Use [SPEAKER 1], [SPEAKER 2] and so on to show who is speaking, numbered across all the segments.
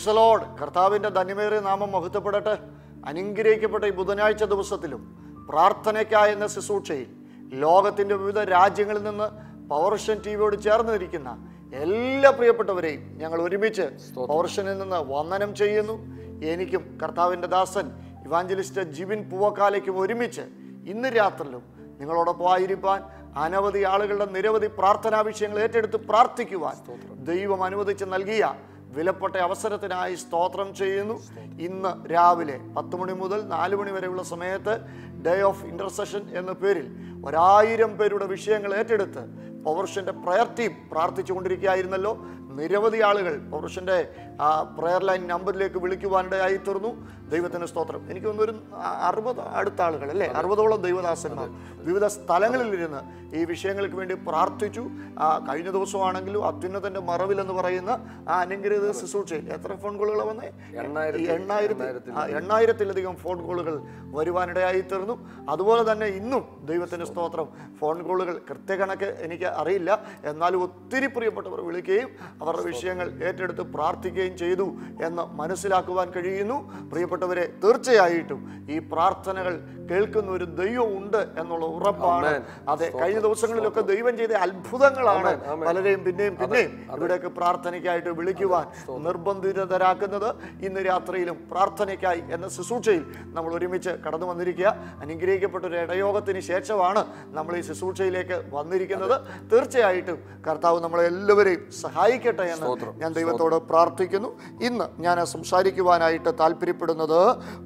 [SPEAKER 1] Praise the Lord. കർത്താവിൻ്റെ ധന്യമേറിയ നാമം മഹത്വപ്പെടട്ടെ. അനുഗ്രഹിക്കപ്പെട്ട ഈ ബുധനാഴ്ച ദിവസത്തിലും പ്രാർത്ഥനയ്ക്കായി എന്ന ശുശ്രൂഷയിൽ ലോകത്തിൻ്റെ വിവിധ രാജ്യങ്ങളിൽ നിന്ന് പവർവിഷൻ ടിവിയോട് ചേർന്നിരിക്കുന്ന എല്ലാ പ്രിയപ്പെട്ടവരെയും ഞങ്ങൾ ഒരുമിച്ച് പവർവിഷനിൽ നിന്ന് വന്ദനം ചെയ്യുന്നു. എനിക്കും കർത്താവിൻ്റെ ദാസൻ ഇവാഞ്ചലിസ്റ്റ് ജിബിൻ പൂവക്കാലയ്ക്കും ഒരുമിച്ച് ഇന്ന് രാത്രിയിലും നിങ്ങളോടൊപ്പം ആയിരിക്കാൻ അനവധി ആളുകളുടെ നിരവധി പ്രാർത്ഥനാ വിഷയങ്ങൾ ഏറ്റെടുത്ത് പ്രാർത്ഥിക്കുവാൻ ദൈവം അനുവദിച്ച് നൽകിയ വിലപ്പെട്ട അവസരത്തിനായി സ്തോത്രം ചെയ്യുന്നു. ഇന്ന് രാവിലെ 10 മണി മുതൽ 4 മണി വരെയുള്ള സമയത്ത് ഡേ ഓഫ് ഇന്റർസെഷൻ എന്ന പേരിൽ 1000 പേരുടെ വിഷയങ്ങൾ ഏറ്റെടുത്ത് പവർവിഷന്റെ പ്രയർ ടീം പ്രാർത്ഥിച്ചുകൊണ്ടിരിക്കുകയായിരുന്നല്ലോ. നിരവധി ആളുകൾ പവർവിഷന്റെ പ്രയർ ലൈൻ നമ്പറിലേക്ക് വിളിക്കുവാനിടയായി തീർന്നു. ദൈവത്തിന് സ്തോത്രം. എനിക്ക് തോന്നുന്നു 60 അടുത്ത ആളുകൾ അല്ലേ, 60ഓളം ദൈവദാസന്മാർ വിവിധ സ്ഥലങ്ങളിലിരുന്ന് ഈ വിഷയങ്ങൾക്ക് വേണ്ടി പ്രാർത്ഥിച്ചു. കഴിഞ്ഞ ദിവസമാണെങ്കിലും അത്യുന്നതന്റെ മറവിലെന്ന് പറയുന്ന അനുഗ്രഹീത ശുശ്രൂഷയിൽ എത്ര ഫോൺ കോളുകൾ വന്നേ? 8000-ലധികം ഫോൺ കോളുകൾ വരുവാനിടയായി തീർന്നു. അതുപോലെ തന്നെ ഇന്നും ദൈവത്തിന് സ്തോത്രം ഫോൺ കോളുകൾ കൃത്യകണക്ക് എനിക്ക് അറിയില്ല, എന്നാലും ഒത്തിരി പ്രിയപ്പെട്ടവർ വിളിക്കുകയും അവരുടെ വിഷയങ്ങൾ ഏറ്റെടുത്ത് പ്രാർത്ഥിക്കുകയും ചെയ്തു എന്ന് മനസ്സിലാക്കുവാൻ കഴിയുന്നു. പ്രിയപ്പെട്ടവരെ, തീർച്ചയായിട്ടും ഈ പ്രാർത്ഥനകൾ കേൾക്കുന്ന ഒരു ദൈവം ഉണ്ട് എന്നുള്ള ഉറപ്പാണ്. അതെ, കഴിഞ്ഞ ദിവസങ്ങളിലൊക്കെ ദൈവം ചെയ്ത അത്ഭുതങ്ങളാണ് പലരെയും പിന്നെയും ഇവിടേക്ക് പ്രാർത്ഥനയ്ക്കായിട്ട് വിളിക്കുവാൻ നിർബന്ധിതരാക്കുന്നത്. ഇന്ന് രാത്രിയിലും പ്രാർത്ഥനയ്ക്കായി എന്ന ശുശ്രൂഷയിൽ നമ്മൾ ഒരുമിച്ച് കടന്നു വന്നിരിക്കുക. അനുഗ്രഹിക്കപ്പെട്ട ഒരു ഇടയോഗത്തിന് ശേഷമാണ് നമ്മൾ ഈ ശുശ്രൂഷയിലേക്ക് വന്നിരിക്കുന്നത്. തീർച്ചയായിട്ടും കർത്താവ് നമ്മളെ എല്ലാവരെയും സഹായിക്കട്ടെ എന്ന് ഞാൻ ദൈവത്തോട് പ്രാർത്ഥിക്കുന്നു. ഇന്ന് ഞാൻ സംസാരിക്കുവാനായിട്ട് താല്പര്യപ്പെടുന്നത്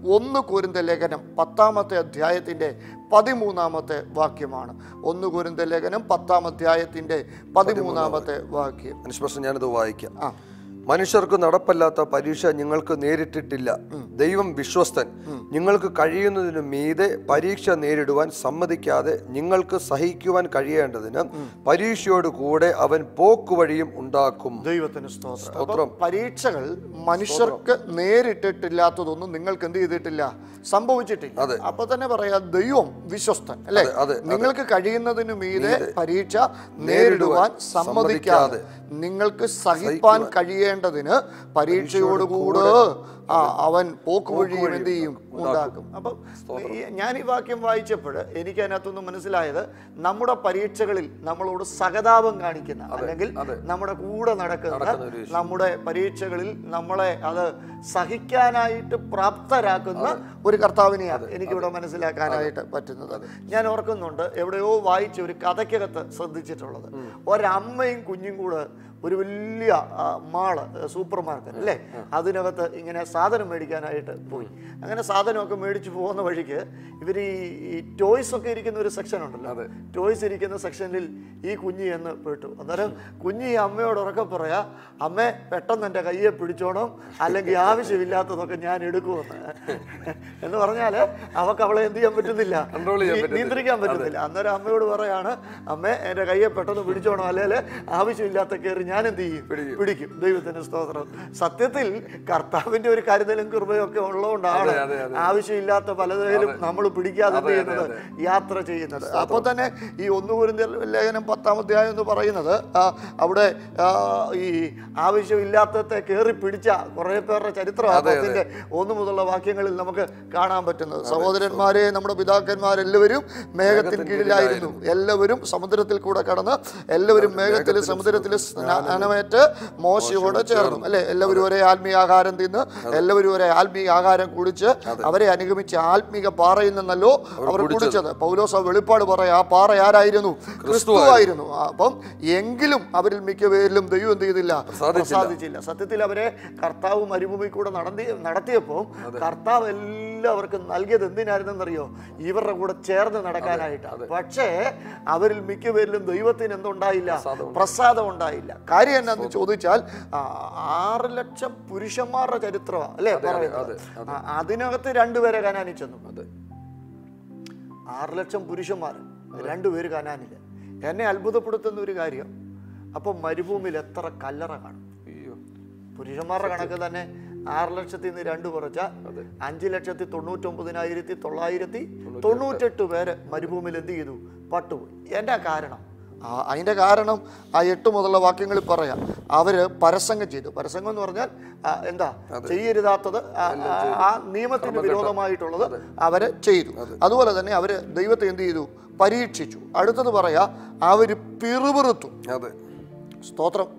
[SPEAKER 1] 1 കൊരിന്ത്യർ ലേഖനം 10-ാമത്തെ അധ്യായത്തിൻ്റെ 13-ാമത്തെ വാക്യമാണ്. 1 കൊരിന്ത്യർ ലേഖനം 10-ാം അധ്യായത്തിൻ്റെ 13-ാമത്തെ വാക്യം.
[SPEAKER 2] ഞാനിത് വായിക്കാം. മനുഷ്യർക്ക് നടപ്പല്ലാത്ത പരീക്ഷ നിങ്ങൾക്ക് നേരിട്ടിട്ടില്ല. ദൈവം വിശ്വസ്തൻ. നിങ്ങൾക്ക് കഴിയുന്നതിനു മീതെ പരീക്ഷ നേരിടുവാൻ സമ്മതിക്കാതെ നിങ്ങൾക്ക് സഹിക്കുവാൻ കഴിയേണ്ടതിന് പരീക്ഷയോട് കൂടെ അവൻ പോക്കുവഴിയും ഉണ്ടാക്കും.
[SPEAKER 1] ദൈവത്തിന് സ്തോത്രം. പരീക്ഷകൾ മനുഷ്യർക്ക് നേരിട്ടിട്ടില്ലാത്തതൊന്നും നിങ്ങൾക്ക് എന്ത് ചെയ്തിട്ടില്ല, സംഭവിച്ചിട്ടില്ല. അപ്പൊ തന്നെ പറയാ ദൈവം വിശ്വസ്തൻ അല്ലെ. നിങ്ങൾക്ക് കഴിയുന്നതിനു മീതെ പരീക്ഷ നേരിടുവാൻ സമ്മതിക്കാതെ നിങ്ങൾക്ക് സഹിപ്പാൻ കഴിയേണ്ടതിന് പരീക്ഷയോടുകൂടെ അവൻ പോക്കുവഴിയും എന്ത് ചെയ്യും, ഉണ്ടാക്കും. അപ്പം ഞാൻ ഈ വാക്യം വായിച്ചപ്പോൾ എനിക്ക് അതിനകത്തൊന്നും മനസ്സിലായത്, നമ്മുടെ പരീക്ഷകളിൽ നമ്മളോട് സഹതാപം കാണിക്കുന്ന അല്ലെങ്കിൽ നമ്മുടെ കൂടെ നടക്കുന്ന, നമ്മുടെ പരീക്ഷകളിൽ നമ്മളെ അത് സഹിക്കാനായിട്ട് പ്രാപ്തരാക്കുന്ന ഒരു കർത്താവിനെയാണ് എനിക്കിവിടെ മനസ്സിലാക്കാനായിട്ട് പറ്റുന്നത്. ഞാൻ ഓർക്കുന്നുണ്ട്, എവിടെയോ വായിച്ച ഒരു കഥയ്ക്കകത്ത് ശ്രദ്ധിച്ചിട്ടുള്ളത്, ഒരമ്മയും കുഞ്ഞും കൂടെ ഒരു വലിയ മാള്, സൂപ്പർ മാർക്കറ്റ് അല്ലേ, അതിനകത്ത് ഇങ്ങനെ സാധനം മേടിക്കാനായിട്ട് പോയി. അങ്ങനെ സാധനമൊക്കെ മേടിച്ച് പോകുന്ന വഴിക്ക് ഇവർ ഈ ടോയ്സ് ഒക്കെ ഇരിക്കുന്ന ഒരു സെക്ഷൻ ഉണ്ടല്ലോ, ടോയ്സ് ഇരിക്കുന്ന സെക്ഷനിൽ ഈ കുഞ്ഞി എന്ന് പെട്ടു. അന്നേരം കുഞ്ഞി ഈ അമ്മയോട് ഉറക്കെ പറയാ, അമ്മേ പെട്ടെന്ന് എൻ്റെ കയ്യെ പിടിച്ചോണം, അല്ലെങ്കിൽ ആവശ്യമില്ലാത്തതൊക്കെ ഞാൻ എടുക്കുമെന്ന്. എന്ന് പറഞ്ഞാൽ അവൾക്ക് അവളെ എന്ത് ചെയ്യാൻ പറ്റുന്നില്ല, നിയന്ത്രിക്കാൻ പറ്റുന്നില്ല. അന്നേരം അമ്മയോട് പറയാണ്, അമ്മേ എൻ്റെ കയ്യെ പെട്ടെന്ന് പിടിച്ചോണം, അല്ലെങ്കിൽ ആവശ്യമില്ലാത്ത കയറി ഞാൻ എന്ത് ചെയ്യും, പിടിക്കും. ദൈവത്തിന് സ്തോത്രം. സത്യത്തിൽ കർത്താവിന്റെ ഒരു കരുതലും കൃപയും ഒക്കെ ഉള്ളതുകൊണ്ടാണ് ആവശ്യമില്ലാത്ത പലതിലും നമ്മൾ പിടിക്കാതെ ചെയ്യുന്നത്, യാത്ര ചെയ്യുന്നത്. അപ്പോൾ തന്നെ ഈ 1 കൊരിന്ത്യർ ലേഖനം 10-ാം അധ്യായം എന്ന് പറയുന്നത്, അവിടെ ഈ ആവശ്യമില്ലാത്തത്തെ കയറി പിടിച്ച കുറെ പേരുടെ ചരിത്രമാണ് 1 മുതലുള്ള വാക്യങ്ങളിൽ നമുക്ക് കാണാൻ പറ്റുന്നത്. സഹോദരന്മാരെ, നമ്മുടെ പിതാക്കന്മാരെല്ലാവരും മേഘത്തിന് കീഴിലായിരുന്നു. എല്ലാവരും സമുദ്രത്തിൽ കൂടെ കടന്ന് എല്ലാവരും മേഘത്തിൽ സമുദ്രത്തിൽ സ്നാനമേറ്റ് മോശയോട് ചേർന്നു അല്ലെ. എല്ലാവരും ഒരേ ആത്മീയ ആഹാരം തിന്ന് എല്ലാവരും ഒരേ ആത്മീയ ആഹാരം കുടിച്ച് അവരെ അനുഗമിച്ച ആത്മീക പാറയിൽ നിന്നല്ലോ അവർ കുടിച്ചത്. പൗലോസ് വെളിപ്പാട് പറയാ, ആ പാറ ആരായിരുന്നു? ക്രിസ്തുവായിരുന്നു. അപ്പം എങ്കിലും അവരിൽ മിക്കപേരിലും ദൈവം എന്ത് ചെയ്തില്ല, സാധിച്ചില്ല. സത്യത്തിൽ അവരെ കർത്താവ് മരുഭൂമി കൂടെ നടത്തിയപ്പോൾ കർത്താവ് എല്ലാവർക്കും നൽകിയത് എന്തിനായിരുന്നെന്നറിയോ? ഇവരുടെ കൂടെ ചേർന്ന് നടക്കാനായിട്ടാണ്. പക്ഷേ അവരിൽ മിക്കപേരിലും ദൈവത്തിന് എന്തുണ്ടായില്ല, പ്രസാദം ഉണ്ടായില്ല. കാര്യം എന്നാന്ന് ചോദിച്ചാൽ 6 ലക്ഷം പുരുഷന്മാരുടെ ചരിത്രമാണ് അല്ലെ പറയുന്നത്. അതിനകത്ത് 2 പേരെ കനാനിൽ ചെന്നു. 6 ലക്ഷം പുരുഷന്മാർ, 2 പേര് കനാനില്ല. എന്നെ അത്ഭുതപ്പെടുത്തുന്ന ഒരു കാര്യം, അപ്പം മരുഭൂമിയിൽ എത്ര കല്ലറ കാണും? പുരുഷന്മാരുടെ കണക്ക് തന്നെ 6 ലക്ഷത്തിൽ നിന്ന് 2 കുറച്ച 5,99,998 പേര് മരുഭൂമിയിൽ എന്ത് ചെയ്തു, പട്ടുപോയി. എൻ്റെ കാരണം അതിൻ്റെ കാരണം ആ 8 മുതലുള്ള വാക്യങ്ങളിൽ പറയാം. അവർ പരസംഗം ചെയ്തു. പരസംഗം എന്ന് പറഞ്ഞാൽ എന്താ, ചെയ്യരുതാത്തത്, ആ നിയമത്തിന് വിരോധമായിട്ടുള്ളത് അവർ ചെയ്തു. അതുപോലെ തന്നെ അവർ ദൈവത്തെ എന്ത് ചെയ്തു? പരീക്ഷിച്ചു. അടുത്തത് പറയാ, അവർ പിറുപിറുത്തു. സ്തോത്രം.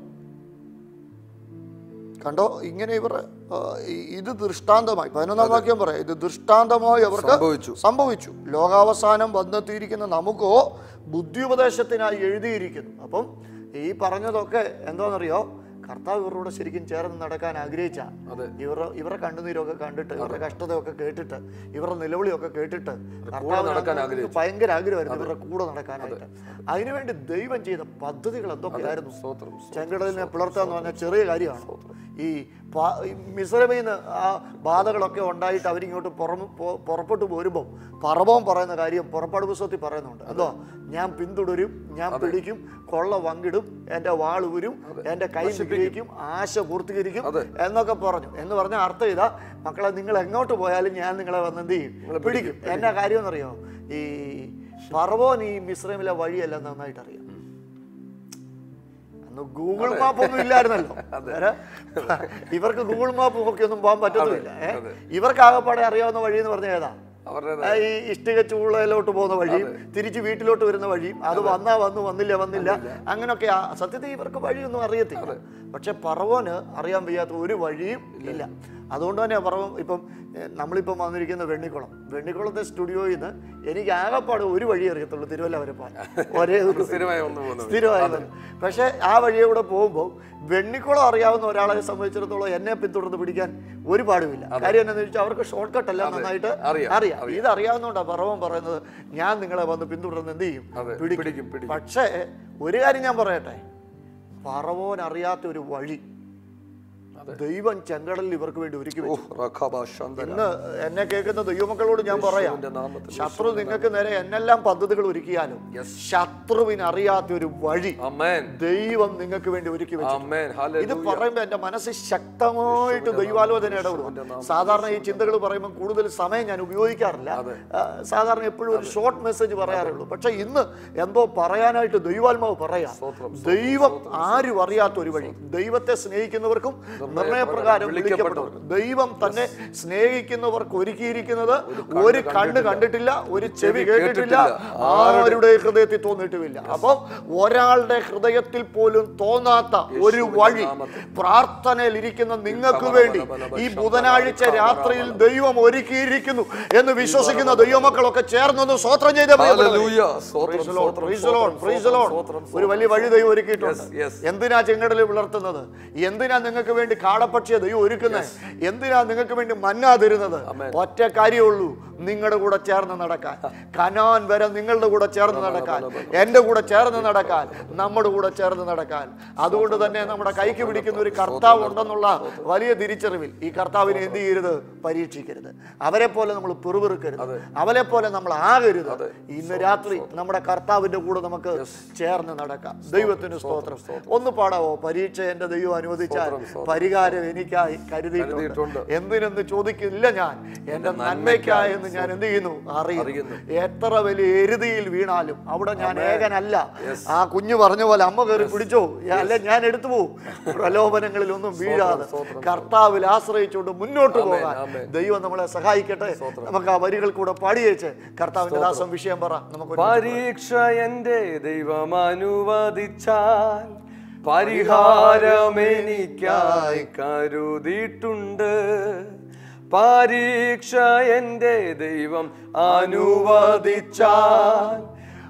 [SPEAKER 1] കണ്ടോ, ഇങ്ങനെ ഇവർ ഇത് ദൃഷ്ടാന്തമായി 11-ാം വാക്യം പറയാം, ഇത് ദൃഷ്ടാന്തമായി അവർക്ക് സംഭവിച്ചു. ലോകാവസാനം വന്നെത്തിയിരിക്കുന്ന നമുക്കോ ബുദ്ധിയുപദേശത്തിനായി എഴുതിയിരിക്കുന്നു. അപ്പം ഈ പറഞ്ഞതൊക്കെ എന്താണെന്നറിയോ, കർത്താവ് ഇവരോട് ശരിക്കും ചേർന്ന് നടക്കാൻ ആഗ്രഹിച്ച, ഇവരുടെ കണ്ണുനീരൊക്കെ കണ്ടിട്ട്, ഇവരുടെ കഷ്ടതയൊക്കെ കേട്ടിട്ട്, ഇവരുടെ നിലവിളിയൊക്കെ കേട്ടിട്ട് കർത്താവ് ഭയങ്കര ആഗ്രഹമായിരുന്നു ഇവരുടെ കൂടെ നടക്കാനായിട്ട്. അതിനുവേണ്ടി ദൈവം ചെയ്ത പദ്ധതികൾ എന്തൊക്കെയായിരുന്നു? ചെങ്കടലിനെ പിളർത്തുക എന്ന് പറഞ്ഞാൽ ചെറിയ കാര്യമാണ്. ഈ മിസ്രൈമിൽ നിന്ന് ആ ബാധകളൊക്കെ ഉണ്ടായിട്ട് അവരിങ്ങോട്ട് പുറപ്പെട്ടു പോരുമ്പോൾ പറവോൻ പറയുന്ന കാര്യം പുറപ്പാട് പുസ്തകത്തിൽ പറയുന്നുണ്ട്. എന്തോ, ഞാൻ പിന്തുടരും, ഞാൻ പിടിക്കും, കൊള്ള പങ്കിടും, എൻ്റെ വാൾ ഊരും, എൻ്റെ കൈ നിഗ്രഹിക്കും, ആശ പൂർത്തീകരിക്കും എന്നൊക്കെ പറഞ്ഞു. എന്ന് പറഞ്ഞാൽ അർത്ഥം ഇതാ, മക്കളെ നിങ്ങൾ എങ്ങോട്ട് പോയാലും ഞാൻ നിങ്ങളെ വന്ന് എന്ത് ചെയ്യും? പിടിക്കും. എന്നാ കാര്യം എന്നറിയോ, ഈ പറവോൻ ഈ മിസ്രൈമിലെ വഴിയെല്ലാം നന്നായിട്ട് അറിയാം. ഗൂഗിൾ മാപ്പ് ഒന്നും ഇല്ലായിരുന്നല്ലോ. ഇവർക്ക് ഗൂഗിൾ മാപ്പ് നോക്കി ഒന്നും പോകാൻ പറ്റത്തില്ല. ഇവർക്ക് ആകെപ്പാടെ അറിയാവുന്ന വഴി എന്ന് പറഞ്ഞാൽ ഏതാ? ഈ ഇഷ്ടിക ചൂളയിലോട്ട് പോകുന്ന വഴിയും തിരിച്ച് വീട്ടിലോട്ട് വരുന്ന വഴിയും, അത് വന്നാ വന്നു, വന്നില്ല അങ്ങനെയൊക്കെ. സത്യത്തിൽ ഇവർക്ക് വഴിയൊന്നും അറിയത്തില്ല. പക്ഷെ പറവോന് അറിയാൻ വയ്യാത്ത ഒരു വഴിയും ഇല്ല. അതുകൊണ്ട് തന്നെ പറവൻ ഇപ്പം നമ്മളിപ്പം വന്നിരിക്കുന്ന വെണ്ണിക്കുളത്തെ സ്റ്റുഡിയോയിൽ നിന്ന് എനിക്ക് ആകെപ്പാട് ഒരു വഴി അറിയത്തുള്ളൂ, തിരുവല്ല വരെ പോകാൻ. ഒരേ സ്ഥിരമായി. പക്ഷെ ആ വഴിയെ കൂടെ പോകുമ്പോൾ വെണ്ണിക്കുളം അറിയാവുന്ന ഒരാളെ സംബന്ധിച്ചിടത്തോളം എന്നെ പിന്തുടർന്ന് പിടിക്കാൻ ഒരു പാടുമില്ല. കാര്യം എന്താണെന്ന് വെച്ചാൽ അവർക്ക് ഷോർട്ട് കട്ട് എല്ലാം നന്നായിട്ട് അറിയാം. ഇത് അറിയാവുന്നതുകൊണ്ടാണ് പറവൻ പറയുന്നത്, ഞാൻ നിങ്ങളെ വന്ന് പിന്തുടർന്ന് എന്ത് ചെയ്യും? പിടിക്കും. പക്ഷേ ഒരു കാര്യം ഞാൻ പറയട്ടെ, പറവോൻ അറിയാത്ത ഒരു വഴി ദൈവം ചെങ്കടലിൽ ഇവർക്ക് വേണ്ടി ഒരുക്കി വെച്ചു. ഇന്ന് എന്നെ കേൾക്കുന്ന ദൈവമക്കളോട് ഞാൻ പറയാം, ശത്രു നിങ്ങൾക്ക് നേരെ എന്നെല്ലാം പദ്ധതികൾ ഒരുക്കിയാലും ശത്രുവിന് അറിയാത്ത ഒരു വഴി ദൈവം നിങ്ങൾക്ക് വേണ്ടി ഒരുക്കി വെച്ചു. ഇത് പറയുമ്പോൾ എന്റെ മനസ്സിൽ ശക്തമായിട്ട് ദൈവാലോചന ഇടപെടും. സാധാരണ ഈ ചിന്തകൾ പറയുമ്പോൾ കൂടുതൽ സമയം ഞാൻ ഉപയോഗിക്കാറില്ല. സാധാരണ എപ്പോഴും ഒരു ഷോർട്ട് മെസ്സേജ് പറയാറുള്ളൂ. പക്ഷെ ഇന്ന് എന്തോ പറയാനായിട്ട് ദൈവാത്മാവ് പറയാം. ദൈവം ആരും അറിയാത്ത ഒരു വഴി, ദൈവത്തെ സ്നേഹിക്കുന്നവർക്കും നിർണയപ്രകാരം വിളിക്കപ്പെട്ടവർക്ക്, ദൈവം തന്നെ സ്നേഹിക്കുന്നവർക്ക് ഒരുക്കിയിരിക്കുന്നത് ഒരു കണ്ണ് കണ്ടിട്ടില്ല, ഒരു ചെവി കേട്ടിട്ടില്ല, ആരുടെ ഹൃദയത്തിൽ തോന്നിയിട്ടുമില്ല. അപ്പം ഒരാളുടെ ഹൃദയത്തിൽ പോലും തോന്നാത്ത ഒരു വഴി പ്രാർത്ഥനയിൽ ഇരിക്കുന്ന നിങ്ങൾക്ക് വേണ്ടി ഈ ബുധനാഴ്ച രാത്രിയിൽ ദൈവം ഒരുക്കിയിരിക്കുന്നു എന്ന് വിശ്വസിക്കുന്ന ദൈവമക്കളൊക്കെ ചേർന്നൊന്ന് സ്തോത്രം ചെയ്ത ഒരു വലിയ വഴി ദൈവം ഒരുക്കിയിട്ടുണ്ട്. എന്തിനാ ചെങ്കടലിൽ വിളർത്തുന്നത്? എന്തിനാ നിങ്ങൾക്ക് വേണ്ടി കാടപ്പക്ഷിയെ ദൈവം ഒരുക്കുന്നത്? എന്തിനാ നിങ്ങൾക്ക് വേണ്ടി മന്ന തരുന്നത്? ഒറ്റ കാര്യമുള്ളൂ, നിങ്ങളുടെ കൂടെ ചേർന്ന് നടക്കാൻ. കനാൻ വരെ നിങ്ങളുടെ കൂടെ ചേർന്ന് നടക്കാൻ, എൻ്റെ കൂടെ ചേർന്ന് നടക്കാൻ, നമ്മുടെ കൂടെ ചേർന്ന് നടക്കാൻ. അതുകൊണ്ട് തന്നെ നമ്മുടെ കൈക്ക് പിടിക്കുന്ന ഒരു കർത്താവ് ഉണ്ടെന്നുള്ള വലിയ തിരിച്ചറിവിൽ ഈ കർത്താവിനെ എന്ത് ചെയ്യരുത്? പരീക്ഷിക്കരുത്. അവരെ പോലെ നമ്മൾ പിറുപിറുക്കരുത്, അവരെ പോലെ നമ്മൾ ആകരുത്. ഇന്ന് രാത്രി നമ്മുടെ കർത്താവിന്റെ കൂടെ നമുക്ക് ചേർന്ന് നടക്കാം. ദൈവത്തിന് സ്തോത്രം. ഒന്ന് പാടാവോ? പരീക്ഷ എൻ്റെ ദൈവം അനുവദിച്ചാൽ പരിഹാരം എനിക്കായി കരുതിയിട്ടുണ്ട്. എന്തിനെന്ന് ചോദിക്കില്ല ഞാൻ, എന്റെ നന്മയ്ക്കായി എന്ന് ഞാൻ എന്ത് ചെയ്യുന്നു? അറിയുന്നു. എത്ര വലിയ എരുതിയിൽ വീണാലും അവിടെ ഞാൻ ഏകനല്ല. ആ കുഞ്ഞു പറഞ്ഞ പോലെ അമ്മ കയറി പിടിച്ചോ, അല്ലെ ഞാൻ എടുത്തു പോവും. പ്രലോഭനങ്ങളിലൊന്നും വീഴാതെ കർത്താവിൽ ആശ്രയിച്ചുകൊണ്ട് മുന്നോട്ട് പോകാൻ ദൈവം നമ്മളെ സഹായിക്കട്ടെ. നമുക്ക് ആ വരികൾ കൂടെ പാടിയേച്ച് കർത്താവിന്റെ ദാസം വിഷയം പറ. നമുക്ക്
[SPEAKER 2] പരീക്ഷ എന്റെ ദൈവം അനുവദിച്ചാൽ പരിഹാരമെനിക്കായി കരുതിയിട്ടുണ്ട്. പരീക്ഷ എൻ്റെ ദൈവം അനുവദിച്ചാൽ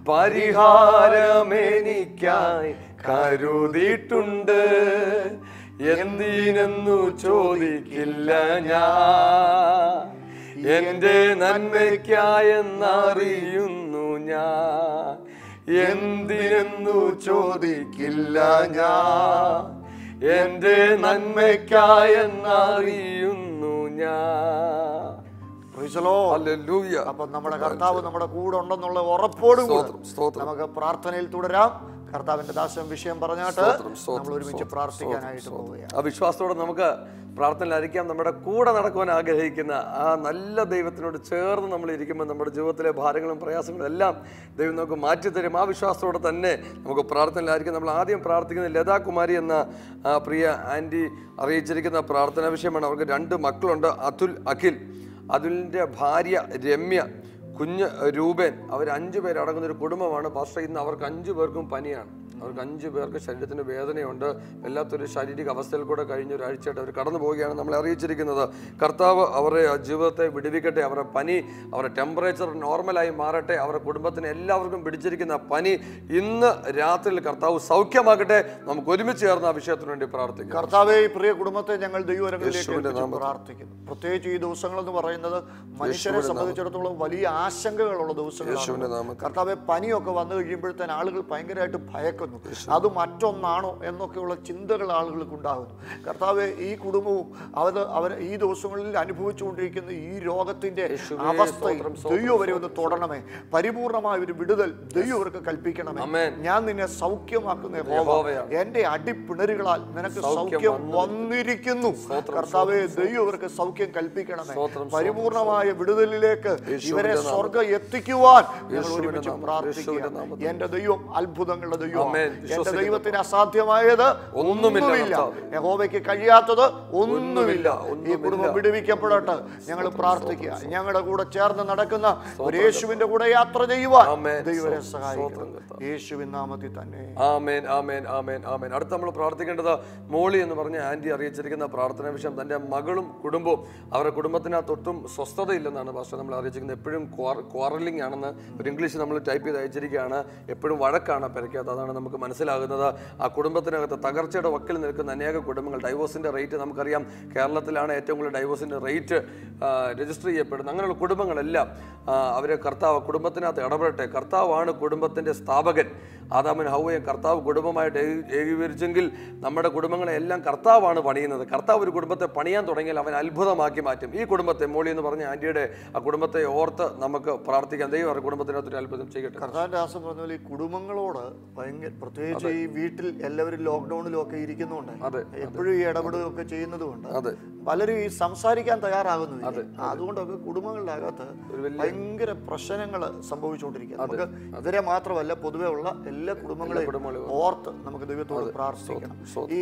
[SPEAKER 2] പരിഹാരമെനിക്കായി കരുതിയിട്ടുണ്ട്. എന്തിനെന്നു ചോദിക്കില്ല ഞാൻ, എൻ്റെ നന്മയ്ക്കായെന്നറിയുന്നു ഞാൻ. എന്തിനെന്നു ചോദിക്കില്ല ഞാൻ, എൻ്റെ നന്മയ്ക്കായെന്നറിയുന്നു ഞാൻ.
[SPEAKER 1] അപ്പൊ നമ്മുടെ കർത്താവ് നമ്മുടെ കൂടെ ഉണ്ടെന്നുള്ള ഉറപ്പോടും നമുക്ക് പ്രാർത്ഥനയിൽ തുടരാം. കർത്താവിന്റെ ദാസൻ വിഷയം പറഞ്ഞാട്ട് നമ്മൾ ഒരുമിച്ച് പ്രാർത്ഥിക്കാനായിട്ട് പോവുകയാണ്.
[SPEAKER 2] ആ വിശ്വാസത്തോടെ നമുക്ക് പ്രാർത്ഥനയിലായിരിക്കാം. നമ്മുടെ കൂടെ നടക്കുവാൻ ആഗ്രഹിക്കുന്ന ആ നല്ല ദൈവത്തിനോട് ചേർന്ന് നമ്മൾ ഇരിക്കുമ്പോൾ നമ്മുടെ ജീവിതത്തിലെ ഭാരങ്ങളും പ്രയാസങ്ങളും എല്ലാം ദൈവം നമുക്ക് മാറ്റിത്തരും. ആ വിശ്വാസത്തോടെ തന്നെ നമുക്ക് പ്രാർത്ഥനയിലായിരിക്കും. നമ്മൾ ആദ്യം പ്രാർത്ഥിക്കുന്ന ലതാകുമാരി എന്ന പ്രിയ ആൻറ്റി അറിയിച്ചിരിക്കുന്ന പ്രാർത്ഥനാ വിഷയമാണ്. അവർക്ക് 2 മക്കളുണ്ട്, അതുൽ, അഖിൽ. അതുലിൻ്റെ ഭാര്യ രമ്യ, കുഞ്ഞ് രൂപൻ. അവർ 5 പേരടങ്ങുന്ന ഒരു കുടുംബമാണ്. പാസ്റ്റർ, ഇന്ന് അവർക്ക് 5 പേർക്കും പനിയാണ്. അവർക്ക് 5 പേർക്ക് ശരീരത്തിന് വേദനയുണ്ട്. വല്ലാത്തൊരു ശാരീരിക അവസ്ഥയിൽ കൂടെ കഴിഞ്ഞ ഒരാഴ്ചയായിട്ട് അവർ കടന്നു പോവുകയാണ് നമ്മളെ അറിയിച്ചിരിക്കുന്നത്. കർത്താവ് അവരുടെ ജീവിതത്തെ വിടുവിക്കട്ടെ. അവരുടെ പനി, അവരുടെ ടെമ്പറേച്ചർ നോർമലായി മാറട്ടെ. അവരുടെ കുടുംബത്തിന് എല്ലാവർക്കും പിടിച്ചിരിക്കുന്ന പനി ഇന്ന് രാത്രിയിൽ കർത്താവ് സൗഖ്യമാക്കട്ടെ. നമുക്ക് ഒരുമിച്ച് ചേർന്ന് ആ വിഷയത്തിന് വേണ്ടി പ്രാർത്ഥിക്കാം.
[SPEAKER 1] കർത്താവേ, ഈ പ്രിയ കുടുംബത്തെ ഞങ്ങൾ ദൈവരംഗത്തിലേക്ക് പ്രാർത്ഥിക്കുന്നു. പ്രത്യേകിച്ച് ഈ ദിവസങ്ങൾ എന്ന് പറയുന്നത് മനുഷ്യരെ സംബന്ധിച്ചിടത്തോളം വലിയ ആശങ്കകളുള്ള ദിവസങ്ങളാണ്. കർത്താവെ, പനിയൊക്കെ വന്നു കഴിയുമ്പോഴത്തേന് ആളുകൾ ഭയങ്കരമായിട്ട് ഭയക്കുന്നു. അത് മറ്റൊന്നാണോ എന്നൊക്കെയുള്ള ചിന്തകൾ ആളുകൾക്ക് ഉണ്ടാകുന്നു. കർത്താവെ, ഈ കുടുംബവും അവർ ഈ ദിവസങ്ങളിൽ അനുഭവിച്ചുകൊണ്ടിരിക്കുന്ന ഈ രോഗത്തിന്റെ അവസ്ഥ ദൈവം വരെ ഒന്ന് തൊടണമേ. പരിപൂർണമായ ഒരു വിടുതൽ ദൈവം അവർക്ക് കൽപ്പിക്കണമേ. ഞാൻ നിന്നെ സൗഖ്യമാക്കുന്ന യഹോവ, എന്റെ അടിപ്പിണരുകളാൽ നിനക്ക് സൗഖ്യം വന്നിരിക്കുന്നു. കർത്താവെ, ദൈവം അവർക്ക് സൗഖ്യം കൽപ്പിക്കണമേ. പരിപൂർണമായ വിടുതലിലേക്ക് ഇവരെ സ്വർഗ്ഗം എത്തിക്കുവാൻ ഞങ്ങൾ ഒരുമിച്ച് പ്രാർത്ഥിക്കുക. എന്റെ ദൈവം അത്ഭുതങ്ങളുടെ ദൈവം. എന്റെ ദൈവത്തിന് അസാധ്യമായത് ഒന്നുമില്ല. യഹോവയ്ക്ക് കഴിയാത്തത് ഒന്നുമില്ല. ഈ കുടുംബം വിടുവിക്കപ്പെടട്ടെ ഞങ്ങൾ പ്രാർത്ഥിക്കുക. ഞങ്ങളുടെ കൂടെ ചേർന്ന് നടക്കുന്ന ഒരു യേശുവിന്റെ കൂടെ യാത്ര ചെയ്യുവാൻ ദൈവരെ സഹായിക്കണം. യേശുവിൻ നാമത്തിൽ തന്നെ.
[SPEAKER 2] ആമേൻ, ആമേൻ, ആമേൻ, ആമേൻ. അടുത്ത് നമ്മൾ പ്രാർത്ഥിക്കേണ്ടത് മോളി എന്ന് പറഞ്ഞ ആന്റി അറിയിച്ചിരിക്കുന്ന പ്രാർത്ഥനാ വിഷയം. തന്റെ മകളും കുടുംബവും അവരുടെ കുടുംബത്തിനകത്ത് ഒട്ടും സ്വസ്ഥതയില്ലെന്നാണ് പാസ്റ്റർ നമ്മൾ അറിയിച്ചിരിക്കുന്നത്. എപ്പോഴും ക്വാറലിംഗ് ആണെന്ന് ഒരു ഇംഗ്ലീഷ് നമ്മൾ ടൈപ്പ് ചെയ്ത് അയച്ചിരിക്കുകയാണ്. എപ്പോഴും വഴക്കാണ് പെരയ്ക്കകത്ത്. അതാണ് നമുക്ക് മനസ്സിലാകുന്നത്. ആ കുടുംബത്തിനകത്ത് തകർച്ചയുടെ വക്കിൽ നിൽക്കുന്ന അനേക കുടുംബങ്ങൾ. ഡൈവോഴ്സിന്റെ റേറ്റ് നമുക്കറിയാം. കേരളത്തിലാണ് ഏറ്റവും കൂടുതൽ ഡൈവോഴ്സിന്റെ റേറ്റ് രജിസ്റ്റർ ചെയ്യപ്പെടുന്നത്. അങ്ങനെയുള്ള കുടുംബങ്ങളെല്ലാം അവരെ കർത്താവ് കുടുംബത്തിനകത്ത് ഇടപെടട്ടെ. കർത്താവാണ് കുടുംബത്തിന്റെ സ്ഥാപകൻ. ആദാമും ഹവ്വയും കർത്താവ് കുടുംബമായിട്ട് ഏകീകരിച്ചെങ്കിൽ നമ്മുടെ കുടുംബങ്ങളെ എല്ലാം കർത്താവാണ് പണിയുന്നത്. കർത്താവ് ഒരു കുടുംബത്തെ പണിയാൻ തുടങ്ങിയാൽ അവൻ അത്ഭുതമാക്കി മാറ്റും. ഈ കുടുംബത്തെ, മോളി എന്ന് പറഞ്ഞ ആന്റിയുടെ ആ കുടുംബത്തെ ഓർത്ത് നമുക്ക് പ്രാർത്ഥിക്കാം. ദൈവം അവരുടെ കുടുംബത്തിനകത്ത് ഒരു അത്ഭുതം ചെയ്യട്ടെ.
[SPEAKER 1] കർത്താവിന്റെ ആസം പറഞ്ഞ പോലെ ഈ കുടുംബങ്ങളോട് ഭയങ്കര, പ്രത്യേകിച്ച് ഈ വീട്ടിൽ എല്ലാവരും ലോക്ക്ഡൌണിലും ഒക്കെ ഇരിക്കുന്നുണ്ട്, എപ്പോഴും ഈ ഇടപെടുകയൊക്കെ ചെയ്യുന്നതുകൊണ്ട് പലരും ഈ സംസാരിക്കാൻ തയ്യാറാകുന്നു. അതുകൊണ്ടൊക്കെ കുടുംബങ്ങളുടെ അകത്ത് ഭയങ്കര പ്രശ്നങ്ങൾ സംഭവിച്ചുകൊണ്ടിരിക്കുക. നമുക്ക് ഇവരെ മാത്രമല്ല, പൊതുവെ ഉള്ള എല്ലാ കുടുംബങ്ങളെയും ഓർത്ത് നമുക്ക് ദൈവത്തോട് പ്രാർത്ഥിക്കണം. ഈ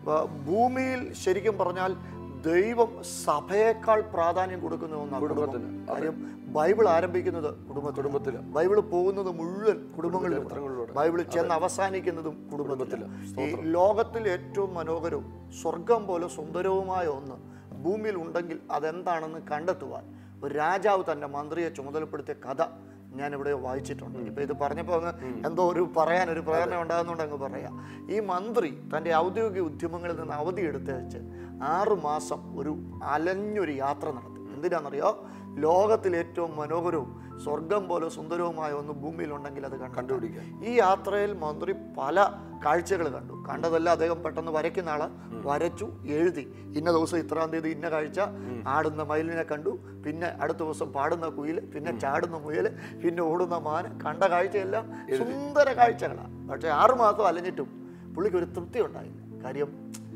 [SPEAKER 1] ഭൂമിയിൽ ശരിക്കും പറഞ്ഞാൽ ദൈവം സഭയേക്കാൾ പ്രാധാന്യം കൊടുക്കുന്ന ഒന്നാണ് കുടുംബത്തിന്. കാര്യം ബൈബിൾ ആരംഭിക്കുന്നത് കുടുംബത്തിൽ, ബൈബിൾ പോകുന്നത് മുഴുവൻ കുടുംബങ്ങളിലൂടെ, ബൈബിൾ ചെന്ന് അവസാനിക്കുന്നതും കുടുംബത്തിൽ. ഈ ലോകത്തിൽ ഏറ്റവും മനോഹരവും സ്വർഗം പോലെ സുന്ദരവുമായ ഒന്ന് ഭൂമിയിൽ ഉണ്ടെങ്കിൽ അതെന്താണെന്ന് കണ്ടെത്തുവാൻ ഒരു രാജാവ് തന്റെ മന്ത്രിയെ ചുമതലപ്പെടുത്തിയ കഥ ഞാനിവിടെ വായിച്ചിട്ടുണ്ട്. ഇപ്പം ഇത് പറഞ്ഞപ്പോൾ അങ്ങ് എന്തോ ഒരു പറയാനൊരു പ്രേരണ ഉണ്ടാകുന്നുണ്ട് അങ്ങ് പറയാം. ഈ മന്ത്രി തൻ്റെ ഔദ്യോഗിക ഉദ്യമങ്ങളിൽ നിന്ന് അവധി എടുത്ത് വെച്ച് 6 മാസം ഒരു അലഞ്ഞൊരു യാത്ര നടത്തി. എന്തിനാണെന്നറിയോ? ലോകത്തിൽ ഏറ്റവും മനോഹരവും സ്വർഗം പോലെ സുന്ദരവുമായ ഒന്ന് ഭൂമിയിലുണ്ടെങ്കിൽ അത് കണ്ടുപിടിക്കുക. ഈ യാത്രയിൽ മന്ത്രി പല കാഴ്ചകൾ കണ്ടു. കണ്ടതെല്ലാം അദ്ദേഹം പെട്ടെന്ന് വരയ്ക്കുന്ന ആള് വരച്ചു, എഴുതി. ഇന്ന ദിവസം ഇത്രാം തീയതി ഇന്ന കാഴ്ച, ആടുന്ന മയിലിനെ കണ്ടു, പിന്നെ അടുത്ത ദിവസം പാടുന്ന കുയിൽ, പിന്നെ ചാടുന്ന മുയൽ, പിന്നെ ഓടുന്ന മാൻ. കണ്ട കാഴ്ചയെല്ലാം സുന്ദര കാഴ്ചകളാണ്. പക്ഷെ 6 മാസം അലഞ്ഞിട്ടും പുള്ളിക്ക് ഒരു തൃപ്തി ഉണ്ടായില്ല. കാര്യം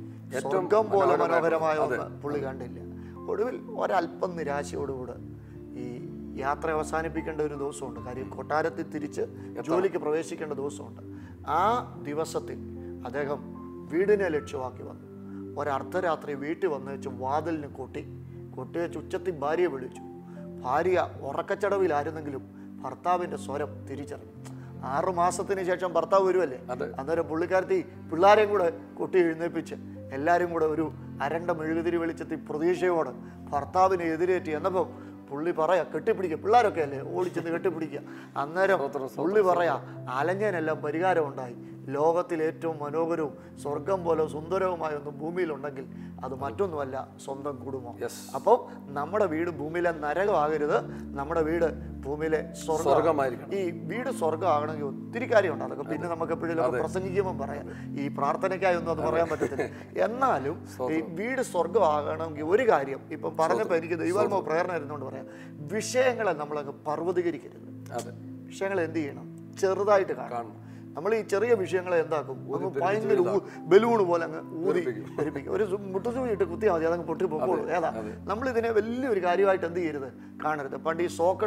[SPEAKER 1] സ്വർഗം പോലെ മനോഹരമായ ഒന്ന് പുള്ളി കണ്ടില്ല. ഒടുവിൽ ഒരല്പം നിരാശയോടുകൂടെ ഈ യാത്ര അവസാനിപ്പിക്കേണ്ട ഒരു ദിവസമുണ്ട്. കാര്യം കൊട്ടാരത്തിൽ തിരിച്ച് ജോലിക്ക് പ്രവേശിക്കേണ്ട ദിവസമുണ്ട്. ആ ദിവസത്തിൽ അദ്ദേഹം വീടിനെ ലക്ഷ്യമാക്കി വന്നു. ഒരർദ്ധരാത്രി വീട്ടിൽ വന്നു വെച്ച് വാതിലിന് കൊട്ടി വെച്ച് ഉച്ചത്തിൽ ഭാര്യയെ വിളിച്ചു. ഭാര്യ ഉറക്കച്ചടവിലായിരുന്നെങ്കിലും ഭർത്താവിൻ്റെ സ്വരം തിരിച്ചറിഞ്ഞു. 6 മാസത്തിന് ശേഷം ഭർത്താവ് വരുമല്ലേ, അന്നേരം പുള്ളിക്കാരത്തി പിള്ളേരെയും കൂടെ കൊട്ടി എഴുന്നേൽപ്പിച്ച് എല്ലാവരും കൂടെ ഒരു അരണ്ട മെഴുകുതിരി വെളിച്ചത്തിൽ പ്രതീക്ഷയോടെ ഭർത്താവിനെ എതിരേറ്റി എന്നപ്പോൾ പുള്ളി പറയാ കെട്ടിപ്പിടിക്കുക, പിള്ളേരൊക്കെ അല്ലേ ഓടിച്ചെന്ന് കെട്ടിപ്പിടിക്കുക. അന്നേരം പുള്ളി പറയാ അലഞ്ഞതിനെല്ലാം പരിഹാരം ഉണ്ടായി. ലോകത്തിൽ ഏറ്റവും മനോഹരവും സ്വർഗം പോലെ സുന്ദരവുമായ ഒന്ന് ഭൂമിയിലുണ്ടെങ്കിൽ അത് മറ്റൊന്നുമല്ല, സ്വന്തം കുടുംബം. അപ്പോൾ നമ്മുടെ വീട് ഭൂമിയിലെ നരകമാകരുത്, നമ്മുടെ വീട് ഭൂമിയിലെ സ്വർഗമായിരിക്കും. ഈ വീട് സ്വർഗമാകണമെങ്കിൽ ഒത്തിരി കാര്യമുണ്ട്. അതൊക്കെ പിന്നെ നമുക്ക് എപ്പോഴും പ്രസംഗിക്കുമ്പോൾ പറയാം. ഈ പ്രാർത്ഥനയ്ക്കായി ഒന്നും അത് പറയാൻ പറ്റത്തില്ല. എന്നാലും ഈ വീട് സ്വർഗമാകണമെങ്കിൽ ഒരു കാര്യം ഇപ്പം പറഞ്ഞപ്പോൾ എനിക്ക് ദൈവാത്മാവ് പ്രേരണ ഇരുന്നുകൊണ്ട് പറയാം. വിഷയങ്ങളെ നമ്മളങ്ങ് പർവ്വതീകരിക്കരുത്. വിഷയങ്ങൾ എന്ത് ചെയ്യണം? ചെറുതായിട്ട് കാണണം. നമ്മൾ ഈ ചെറിയ വിഷയങ്ങളെ എന്താക്കും, ഒന്ന് ഭയങ്കര ബലൂണ് പോലെ അങ്ങ് ഊതി ധരിപ്പിക്കും. ഒരു മുട്ടുസൂചി ഇട്ട് കുത്തിയാൽ മതി, അതങ്ങ് പൊട്ടി പൊക്കോളൂ. ഏതാ നമ്മളിതിനെ വലിയൊരു കാര്യമായിട്ട് എന്ത് ചെയ്യരുത്, കാണരുത്. പണ്ട് ഈ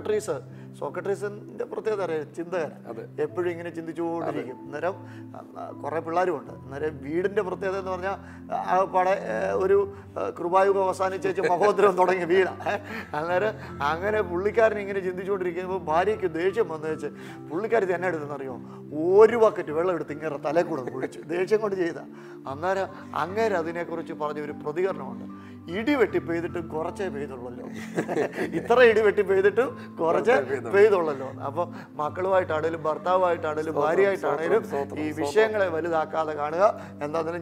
[SPEAKER 1] സോക്രട്ടീസിന്റെ പ്രത്യേകത അറിയാം, ചിന്തകൻ എപ്പോഴും ഇങ്ങനെ ചിന്തിച്ചുകൊണ്ടിരിക്കും. അന്നേരം കുറെ പിള്ളേരും ഉണ്ട്. അന്നേരം വീടിന്റെ പ്രത്യേകത എന്ന് പറഞ്ഞാൽ പടെ ഒരു കൃപായുഗം അവസാനിച്ചേച്ച് മഹോദരം തുടങ്ങിയ വീടാണ്. അന്നേരം അങ്ങനെ പുള്ളിക്കാരൻ ഇങ്ങനെ ചിന്തിച്ചുകൊണ്ടിരിക്കുമ്പോൾ ഭാര്യയ്ക്ക് ദേഷ്യം വന്നു വെച്ച് പുള്ളിക്കാരി തന്നെ എടുത്തെന്നറിയോ, ഒരു ബക്കറ്റ് വെള്ളം എടുത്ത് ഇങ്ങനെ തലയിൽ കൂടെ കുഴിച്ചു, ദേഷ്യം കൊണ്ട് ചെയ്ത. അന്നേരം അങ്ങേരെ അതിനെക്കുറിച്ച് പറഞ്ഞ ഒരു പ്രതികരണമുണ്ട്, ഇടിവെട്ടി പെയ്തിട്ടും കുറച്ചേ പെയ്തുള്ളല്ലോ, ഇത്ര ഇടിവെട്ടി പെയ്തിട്ടും കുറച്ചേ പെയ്തുള്ളല്ലോ. അപ്പം മക്കളുമായിട്ടാണേലും ഭർത്താവായിട്ടാണേലും ഭാര്യയായിട്ടാണേലും ഈ വിഷയങ്ങളെ വലുതാക്കാതെ കാണുക. എന്താണെങ്കിലും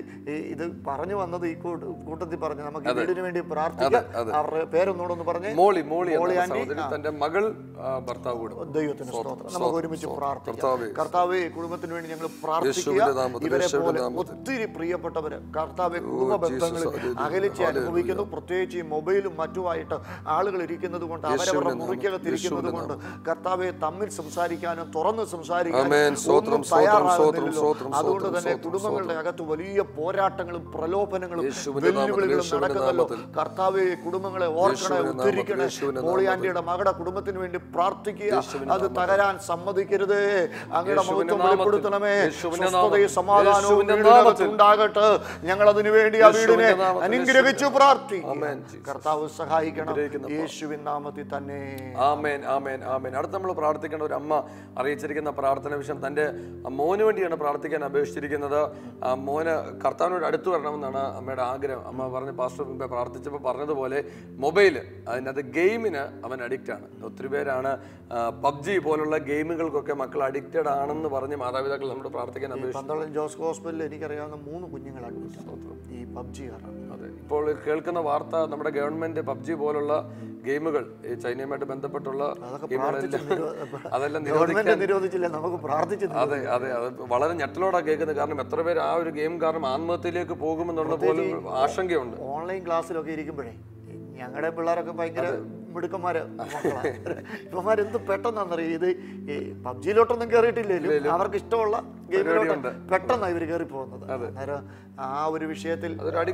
[SPEAKER 1] ഇത് പറഞ്ഞു വന്നത് ഈ കൂട്ടത്തിൽ പറഞ്ഞു നമുക്ക് വീടിന് വേണ്ടി പ്രാർത്ഥിക്കാം. അവരുടെ പേരൊന്നുകൂടെ ഒന്ന് പറഞ്ഞേ. മോളി ആന്റി,
[SPEAKER 2] മകൾ, ഭർത്താവ്.
[SPEAKER 1] ദൈവത്തിന് സ്തോത്രം. നമുക്ക് ഒരുമിച്ച് പ്രാർത്ഥിക്കാം. കർത്താവേ, കുടുംബത്തിന് വേണ്ടി ഞങ്ങൾ പ്രാർത്ഥിക്കുക. ഇവരെ പോലെ ഒത്തിരി പ്രിയപ്പെട്ടവര് കർത്താവെ കുടുംബ ബന്ധങ്ങളിൽ അകലിച്ച് അനുഭവിക്കുന്നു. പ്രത്യേകിച്ച് ഈ മൊബൈലും മറ്റുമായിട്ട് ആളുകൾ ഇരിക്കുന്നത് കൊണ്ട്, അവരവരുടെ മുറിക്കകത്തിരിക്കുന്നത് കൊണ്ട് കർത്താവെ തമ്മിൽ സംസാരിക്കാനും തുറന്ന് സംസാരിക്കാനും ഒന്നും തയ്യാറാകുന്നില്ലല്ലോ. അതുകൊണ്ട് തന്നെ കുടുംബങ്ങളുടെ അകത്ത് വലിയ പോരാട്ടങ്ങളും പ്രലോഭനങ്ങളും വെല്ലുവിളികളും നടക്കുന്നല്ലോ. കർത്താവെ കുടുംബങ്ങളെ ഓർക്കണേ, ഉദ്ധരിക്കണേ. മോളിയാന്റിയുടെ മകളുടെ കുടുംബത്തിന് വേണ്ടി പ്രാർത്ഥിക്കുക. അത് തകരാൻ സമ്മതിക്കരുതേ. അങ്ങയുടെ മഹത്വം വെളിപ്പെടുത്തണമേ. സ്വസ്ഥതയും സമാധാനവും ഉണ്ടാകട്ടെ. ഞങ്ങൾ അതിനു വേണ്ടി ആ വീടിനെ അനുഗ്രഹിച്ചു പ്രാർത്ഥിക്കും. കർത്താവ് സഹായിക്കണം, യേശുവിൻ നാമത്തിൽ തന്നെ.
[SPEAKER 2] ആമേൻ, ആമേൻ, ആമേൻ. അടുത്ത് നമ്മൾ പ്രാർത്ഥിക്കേണ്ട ഒരു അമ്മ അറിയിച്ചിരിക്കുന്ന പ്രാർത്ഥന വിഷയം, തൻ്റെ മോന് വേണ്ടിയാണ് പ്രാർത്ഥിക്കാൻ അപേക്ഷിച്ചിരിക്കുന്നത്. മോന് കർത്താവിനോട് അടുത്ത് വരണമെന്നാണ് അമ്മയുടെ ആഗ്രഹം. അമ്മ പറഞ്ഞ പാസ്റ്റർ മുമ്പേ പ്രാർത്ഥിച്ചപ്പോൾ പറഞ്ഞതുപോലെ മൊബൈൽ, അതിനകത്ത് ഗെയിമിന് അവൻ അഡിക്റ്റാണ്. ഒത്തിരി പേരാണ് പബ്ജി പോലുള്ള ഗെയിമുകൾക്കൊക്കെ മക്കൾ അഡിക്റ്റഡ് ആണെന്ന് പറഞ്ഞ് മാതാപിതാക്കൾ നമ്മുടെ പ്രാർത്ഥിക്കാൻ അപേക്ഷിച്ചു.
[SPEAKER 1] ജോസ് ഹോസ്പിറ്റലിൽ എനിക്കറിയാവുന്ന 3 കുഞ്ഞുങ്ങളാണ് ഈ പബ്ജി കാരണം.
[SPEAKER 2] അതെ, ഇപ്പോൾ കേൾക്കുന്ന വാർത്ത നമ്മുടെ ഗവൺമെന്റ് പബ്ജി പോലുള്ള ഗെയിമുകൾ, ഈ ചൈനയുമായിട്ട് ബന്ധപ്പെട്ടുള്ള അതെല്ലാം
[SPEAKER 1] നിരോധിച്ചില്ല, നമുക്ക് പ്രാർത്ഥിച്ചു.
[SPEAKER 2] അതെ അതെ, അത് വളരെ ഞെട്ടലോടാണ് കേൾക്കുന്നത്. കാരണം എത്ര പേര് ആ ഒരു ഗെയിം കാരണം ആത്മഹത്യയിലേക്ക് പോകുമെന്നുള്ള പോലും ആശങ്കയുണ്ട്.
[SPEAKER 1] ഓൺലൈൻ ക്ലാസ്സിലൊക്കെ ഇരിക്കുമ്പോഴേ ഞങ്ങളുടെ പിള്ളേരൊക്കെ ഭയങ്കര മിടുക്കന്മാര് ഇവന്മാരെന്ത് പെട്ടെന്നാന്നറിയാം, ഇത് ഈ പബ്ജിയിലോട്ടൊന്നും കയറിയിട്ടില്ലല്ലോ, അവർക്ക് ഇഷ്ടമുള്ള ഗെയിമിലോട്ട് പെട്ടെന്നാണ് ഇവർ കയറി പോകുന്നത്. അന്നേരം ആ ഒരു വിഷയത്തിൽ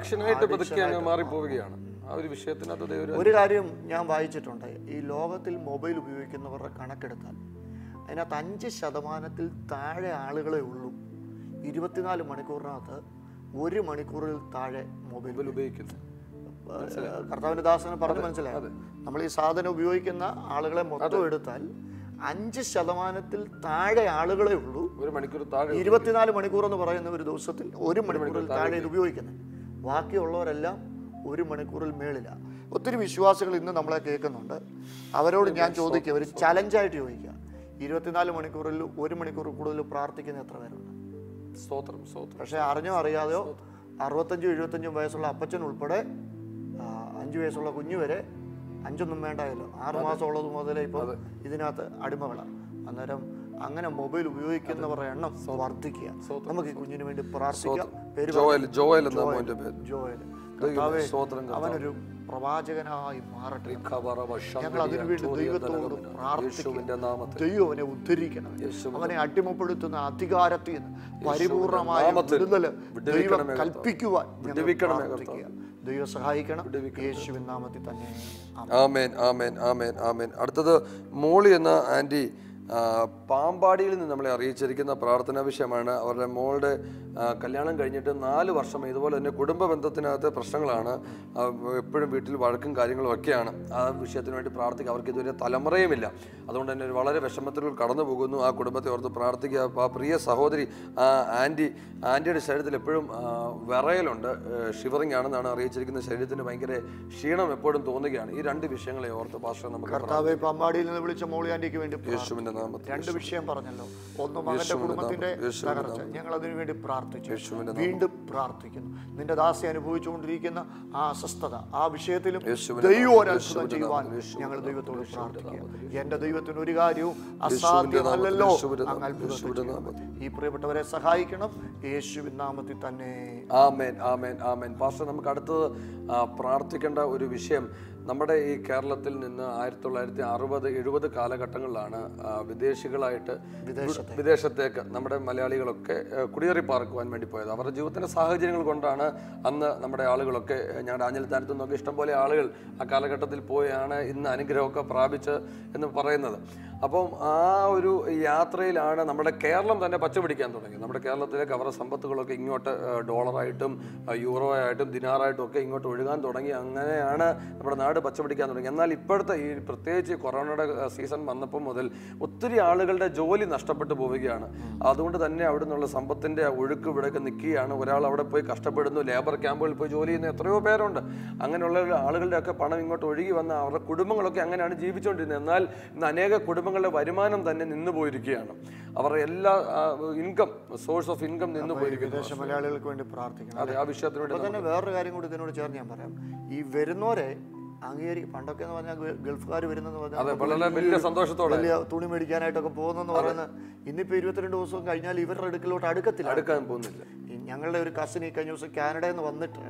[SPEAKER 2] മാറിപ്പോവുകയാണ്. ആ ഒരു വിഷയത്തിനകത്ത്
[SPEAKER 1] ഒരു കാര്യം ഞാൻ വായിച്ചിട്ടുണ്ട്, ഈ ലോകത്തിൽ മൊബൈൽ ഉപയോഗിക്കുന്നവരുടെ കണക്കെടുത്താൽ അതിനകത്ത് 5% താഴെ ആളുകളെ ഉള്ളൂ 24 മണിക്കൂറിനകത്ത് 1 മണിക്കൂറിൽ താഴെ മൊബൈൽ ഉപയോഗിക്കുന്നു. കർത്താവിന്റെ ദാസന് പറഞ്ഞു മനസ്സിലായത്, നമ്മൾ ഈ സാധനം ഉപയോഗിക്കുന്ന ആളുകളെ മൊത്തം എടുത്താൽ 5% താഴെ ആളുകളെ ഉള്ളൂ 24 മണിക്കൂർ എന്ന് പറയുന്ന ഒരു ദിവസത്തിൽ 1 മണിക്കൂറിൽ താഴെ ഇത് ഉപയോഗിക്കുന്നത്. ബാക്കിയുള്ളവരെല്ലാം 1 മണിക്കൂറിൽ മേളില്ല. ഒത്തിരി വിശ്വാസികൾ ഇന്ന് നമ്മളെ കേൾക്കുന്നുണ്ട്. അവരോട് ഞാൻ ചോദിക്കുക, ഒരു ചലഞ്ചായിട്ട് ചോദിക്കുക, 24 മണിക്കൂറിൽ 1 മണിക്കൂർ കൂടുതൽ പ്രാർത്ഥിക്കുന്ന എത്ര പേരുണ്ട്? പക്ഷെ അറിഞ്ഞോ അറിയാതെയോ 65-75 വയസ്സുള്ള അപ്പച്ചൻ ഉൾപ്പെടെ 5 വയസ്സുള്ള കുഞ്ഞു വരെ, 5 വേണ്ടായല്ലോ, 6 മാസം ഉള്ളത് മുതലേ ഇപ്പോൾ ഇതിനകത്ത് അടിമകളാണ്. അന്നേരം അങ്ങനെ മൊബൈൽ ഉപയോഗിക്കുന്നവരുടെ എണ്ണം വർദ്ധിക്കുക. നമുക്ക് ഈ കുഞ്ഞിന് വേണ്ടി പ്രാർത്ഥിക്കാം. അവനൊരു പ്രവാചകനായി മാറട്ടെ. ഞങ്ങൾ അതിനുവേണ്ടി ദൈവത്തോട് പ്രാർത്ഥിക്കും. ദൈവം അവനെ ഉദ്ധരിക്കണം. അവനെ അടിമപ്പെടുത്തുന്ന അധികാരത്തിൽ നിന്ന് പരിപൂർണമായ വിടുതല് ദൈവം കൽപ്പിക്കുവാൻ പ്രാർത്ഥിക്കുക. ദൈവം സഹായിക്കണം, യേശുവിൻ നാമത്തിൽ തന്നെ.
[SPEAKER 2] ആമേൻ, ആമേൻ, ആമേൻ, ആമേൻ. അടുത്തത് മോളി എന്ന ആന്റി പാമ്പാടിയിൽ നിന്ന് നമ്മളെ അറിയിച്ചിരിക്കുന്ന പ്രാർത്ഥനാ വിഷയമാണ്. അവരുടെ മോളുടെ കല്യാണം കഴിഞ്ഞിട്ട് 4 വർഷം ഇതുപോലെ തന്നെ കുടുംബ ബന്ധത്തിനകത്ത് പ്രശ്നങ്ങളാണ്. എപ്പോഴും വീട്ടിൽ വഴക്കും കാര്യങ്ങളും ഒക്കെയാണ്. ആ വിഷയത്തിന് വേണ്ടി പ്രാർത്ഥിക്കുക. അവർക്ക് ഇതുവരെ തലമുറയുമില്ല. അതുകൊണ്ട് തന്നെ വളരെ വിഷമത്തിലൂടെ കടന്നു പോകുന്നു. ആ കുടുംബത്തെ ഓർത്ത് പ്രാർത്ഥിക്കുക. ആ പ്രിയ സഹോദരി ആൻറ്റിയുടെ ശരീരത്തിൽ എപ്പോഴും വിറയലുണ്ട്, ഷിവറിംഗ് ആണെന്നാണ് അറിയിച്ചിരിക്കുന്നത്. ശരീരത്തിന് ഭയങ്കര ക്ഷീണം എപ്പോഴും തോന്നുകയാണ്. ഈ 2 വിഷയങ്ങളെ ഓർത്ത് പാസ്റ്റർ നമുക്ക്
[SPEAKER 1] പാമ്പാടിയിൽ നിന്ന് വിളിച്ച മോളി ആന്റിക്ക് വേണ്ടി യേശുവിന്റെ നാമത്തിൽ 2 വിഷയം പറഞ്ഞല്ലോ. ഒന്ന് മകന്റെ കുടുംബത്തിന്റെ തകർച്ച, ഞങ്ങൾ അതിനു വേണ്ടി പ്രാർത്ഥിച്ചു, വീണ്ടും പ്രാർത്ഥിക്കുന്നു. നിന്റെ ദാസി അനുഭവിച്ചുകൊണ്ടിരിക്കുന്ന ആ അസ്വസ്ഥത, ആ വിഷയത്തിലും ദൈവം അത്ഭുതം ചെയ്യുവാൻ ഞങ്ങൾ ദൈവത്തോട് പ്രാർത്ഥിക്കുക. എന്റെ ദൈവത്തിന് ഒരു കാര്യവും അസാധ്യമല്ലല്ലോ. ഈ പ്രിയപ്പെട്ടവരെ സഹായിക്കണം, യേശുവിൻ നാമത്തിൽ തന്നെ.
[SPEAKER 2] ആമേൻ, ആമേൻ, ആമേൻ. പാസ്റ്റർ, നമുക്ക് അടുത്തത് പ്രാർത്ഥിക്കേണ്ട ഒരു വിഷയം, നമ്മുടെ ഈ കേരളത്തിൽ നിന്ന് 1960-70 കാലഘട്ടങ്ങളിലാണ് വിദേശികളായിട്ട് വിദേശത്തേക്ക് നമ്മുടെ മലയാളികളൊക്കെ കുടിയേറി പാർക്കുവാൻ വേണ്ടി പോയത്. അവരുടെ ജീവിതത്തിൻ്റെ സാഹചര്യങ്ങൾ കൊണ്ടാണ് അന്ന് നമ്മുടെ ആളുകളൊക്കെ, ഞങ്ങളുടെ ആഞ്ഞിലിത്താനത്തു നിന്നൊക്കെ ഇഷ്ടംപോലെ ആളുകൾ ആ കാലഘട്ടത്തിൽ പോയാണ് ഇന്ന് അനുഗ്രഹമൊക്കെ പ്രാപിച്ച് എന്ന് പറയുന്നത്. അപ്പം ആ ഒരു യാത്രയിലാണ് നമ്മുടെ കേരളം തന്നെ പച്ചപിടിക്കാൻ തുടങ്ങി. നമ്മുടെ കേരളത്തിലേക്ക് അവരുടെ സമ്പത്തുകളൊക്കെ ഇങ്ങോട്ട് ഡോളറായിട്ടും യൂറോ ആയിട്ടും ദിനാറായിട്ടും ഒക്കെ ഇങ്ങോട്ട് ഒഴുകാൻ തുടങ്ങി. അങ്ങനെയാണ് നമ്മുടെ നാട് പച്ചപിടിക്കാൻ തുടങ്ങി. എന്നാൽ ഇപ്പോഴത്തെ ഈ പ്രത്യേകിച്ച് കൊറോണയുടെ സീസൺ വന്നപ്പോൾ മുതൽ ഒത്തിരി ആളുകളുടെ ജോലി നഷ്ടപ്പെട്ടു പോവുകയാണ്. അതുകൊണ്ട് തന്നെ അവിടെ നിന്നുള്ള സമ്പത്തിൻ്റെ ഒഴുക്ക് ഇവിടെയൊക്കെ നിൽക്കുകയാണ്. ഒരാൾ അവിടെ പോയി കഷ്ടപ്പെടുന്നു, ലേബർ ക്യാമ്പുകളിൽ പോയി ജോലി ചെയ്യുന്ന എത്രയോ പേരുണ്ട്. അങ്ങനെയുള്ള ആളുകളുടെയൊക്കെ പണം ഇങ്ങോട്ട് ഒഴുകി വന്ന അവരുടെ കുടുംബങ്ങളൊക്കെ അങ്ങനെയാണ് ജീവിച്ചുകൊണ്ടിരുന്നത്. എന്നാൽ ഇന്ന് അനേക കുടുംബങ്ങളുടെ വരുമാനം തന്നെ നിന്നു പോയിരിക്കുകയാണ്. അവരുടെ എല്ലാ ഇൻകം, സോഴ്സ് ഓഫ് ഇൻകം നിന്ന് പോയിരിക്കുന്നു.
[SPEAKER 1] വിദേശ മലയാളികൾക്ക് വേണ്ടി പ്രാർത്ഥിക്കണം.
[SPEAKER 2] അതെ, ആ വിഷയത്തിന് വേണ്ടി
[SPEAKER 1] തന്നെ വേറൊരു കാര്യം കൂടി ഇതിനോട് ചേർന്ന് ഞാൻ പറയാം. ഈ വരുന്നവരെ അംഗീകരിക്കും. പണ്ടൊക്കെ എന്ന് പറഞ്ഞാൽ ഗൾഫുകാർ വരുന്നെന്ന് പറഞ്ഞാൽ
[SPEAKER 2] വലിയ സന്തോഷത്തോടെ
[SPEAKER 1] വലിയ തുണി മേടിക്കാനായിട്ടൊക്കെ പോകുന്നെന്ന് പറയുന്നത് ഇന്നിപ്പോൾ 22 ദിവസം കഴിഞ്ഞാൽ ഇവരുടെ അടുക്കലോട്ട് അടുക്കാൻ
[SPEAKER 2] പോകുന്നില്ല.
[SPEAKER 1] ഞങ്ങളുടെ ഒരു കസിൻ ഈ കഴിഞ്ഞ ദിവസം കാനഡയിൽ നിന്ന് വന്നിട്ട്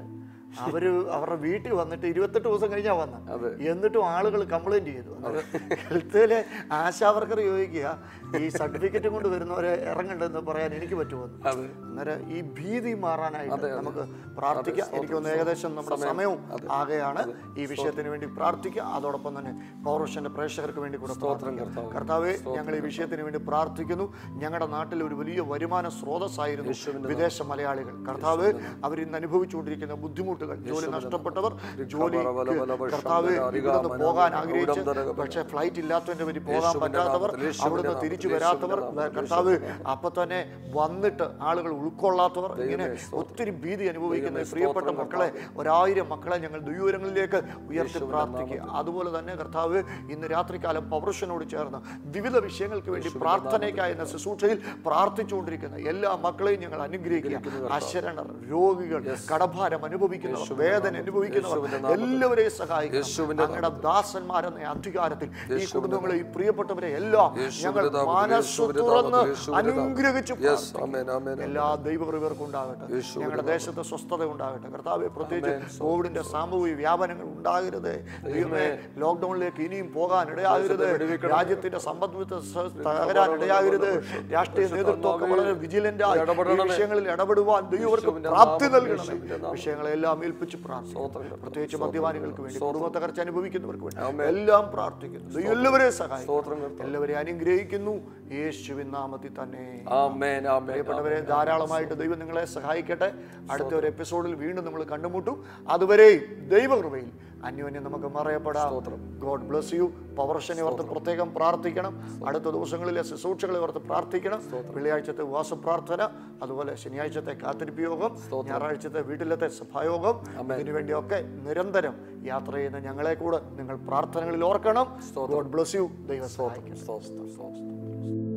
[SPEAKER 1] അവരുടെ വീട്ടിൽ വന്നിട്ട് 28 ദിവസം കഴിഞ്ഞാൽ വന്ന, എന്നിട്ടും ആളുകൾ കംപ്ലൈന്റ് ചെയ്തു. ഹെൽത്തിലെ ആശാവർക്കർ ചോദിക്കുക, ഈ സർട്ടിഫിക്കറ്റ് കൊണ്ട് വരുന്നവരെ ഇറങ്ങണ്ടെന്ന് പറയാൻ എനിക്ക് പറ്റുമോ? അന്നേരം ഈ ഭീതി മാറാനായിട്ട് നമുക്ക് പ്രാർത്ഥിക്കാം. എനിക്കൊന്ന് ഏകദേശം നമ്മുടെ സമയവും ആകെയാണ്. ഈ വിഷയത്തിന് വേണ്ടി പ്രാർത്ഥിക്കുക. അതോടൊപ്പം തന്നെ പവർവിഷന്റെ പ്രേക്ഷകർക്ക് വേണ്ടി കൂടെ കർത്താവേ, ഞങ്ങൾ ഈ വിഷയത്തിന് വേണ്ടി പ്രാർത്ഥിക്കുന്നു. ഞങ്ങളുടെ നാട്ടിൽ ഒരു വലിയ വരുമാന സ്രോതസ്സായിരുന്നു വിദേശ മലയാളികൾ. കർത്താവ് അവരിന്ന് അനുഭവിച്ചുകൊണ്ടിരിക്കുന്ന ബുദ്ധിമുട്ടുകൾ, ജോലി നഷ്ടപ്പെട്ടവർ, ജോലി കർത്താവ് ഇവിടുന്ന് പോകാൻ ആഗ്രഹിച്ച് പക്ഷെ ഫ്ലൈറ്റ് ഇല്ലാത്തതിന്റെ പേരിൽ പോകാൻ പറ്റാത്തവർ, അവിടുന്ന് തിരിച്ചു വരാത്തവർ, കർത്താവ് അപ്പൊ തന്നെ വന്നിട്ട് ആളുകൾ ഉൾക്കൊള്ളാത്തവർ, ഇങ്ങനെ ഒത്തിരി ഭീതി അനുഭവിക്കുന്ന പ്രിയപ്പെട്ട മക്കളെ, 1000 മക്കളെ ഞങ്ങൾ ദൈവങ്ങളിലേക്ക് ഉയർത്തി പ്രാർത്ഥിക്കുക. അതുപോലെ തന്നെ കർത്താവ് ഇന്ന് രാത്രികാലം പവർഷനോട് ചേർന്ന് വിവിധ വിഷയങ്ങൾക്ക് വേണ്ടി പ്രാർത്ഥനയ്ക്കായി എന്ന ശുശ്രൂഷയിൽ പ്രാർത്ഥിച്ചുകൊണ്ടിരിക്കുന്ന എല്ലാ മക്കളെയും ഞങ്ങൾ അനുഗ്രഹിക്കുക. അശരണർ, രോഗികൾ, കടഭാരം അനുഭവിക്കുന്നവർ, വേദന അനുഭവിക്കുന്നവർ എല്ലാവരെയും സഹായിക്കുക. ഞങ്ങളുടെ ദാസന്മാരെന്ന അധികാരത്തിൽ ഈ കുടുംബങ്ങളെ, ഈ പ്രിയപ്പെട്ടവരെ എല്ലാം ഞങ്ങൾ മനസ്സ് തുറന്ന് അനുഗ്രഹിച്ചു. എല്ലാ ദൈവകൃപർക്കും ഉണ്ടാകട്ടെ. ഞങ്ങളുടെ ദേശത്ത് സ്വസ്ഥത ഉണ്ടാകട്ടെ. കർത്താവെ, പ്രത്യേകിച്ച് കോവിഡിന്റെ സാമൂഹിക വ്യാപനങ്ങൾ ഉണ്ടാകരുത്. ദൈവമേ, ലോക്ക്ഡൌണിലേക്ക് ഇനിയും പോകാൻ ഇടയാകരുത്. രാജ്യത്തിന്റെ സമ്പദ് തകരാൻ ഇടയാകരുത്. രാഷ്ട്രീയ നേതൃത്വമൊക്കെ വളരെ വിജിലന്റ് ആയി ഈ വിഷയങ്ങളിൽ ഇടപെടുവാൻ ദൈവർക്ക് പ്രാപ്തി നൽകണം. വിഷയങ്ങളെല്ലാം ഏൽപ്പിച്ച് പ്രാർത്ഥിക്കുന്നു. പ്രത്യേകിച്ച് മദ്യപാനികൾക്ക് വേണ്ടി, കുടുംബ തകർച്ച അനുഭവിക്കുന്നവർക്ക് വേണ്ടി എല്ലാം പ്രാർത്ഥിക്കുന്നു. ദൈവം എല്ലാവരെയും സഹായിക്കും, എല്ലാവരെയും അനുഗ്രഹിക്കുന്നു. യേശുവിൻ നാമത്തിൽ തന്നെ ആമേൻ. പ്രിയപ്പെട്ടവരെ, ധാരാളമായിട്ട് ദൈവം നിങ്ങളെ സഹായിക്കട്ടെ. അടുത്ത ഒരു എപ്പിസോഡിൽ വീണ്ടും നമ്മൾ കണ്ടുമുട്ടും. അതുവരെയും ദൈവകൃപയിൽ അന്യോന്യം നമുക്ക് മറയപ്പെടാം. God bless you. പവർഷനെ ഓർത്ത് പ്രത്യേകം പ്രാർത്ഥിക്കണം. അടുത്ത ദിവസങ്ങളിലെ ശുശ്രൂഷകളെ ഓർത്ത് പ്രാർത്ഥിക്കണം. വെള്ളിയാഴ്ചത്തെ ഉപവാസ പ്രാർത്ഥന, അതുപോലെ ശനിയാഴ്ചത്തെ കാത്തിരിപ്പ് യോഗം, ഞായറാഴ്ചത്തെ വീട്ടിലത്തെ സഭായോഗം, ഇതിനുവേണ്ടിയൊക്കെ നിരന്തരം യാത്ര ചെയ്യുന്ന ഞങ്ങളെ കൂടെ നിങ്ങൾ പ്രാർത്ഥനകളിൽ ഓർക്കണം. God bless you. ദൈവം സഹായിക്കും.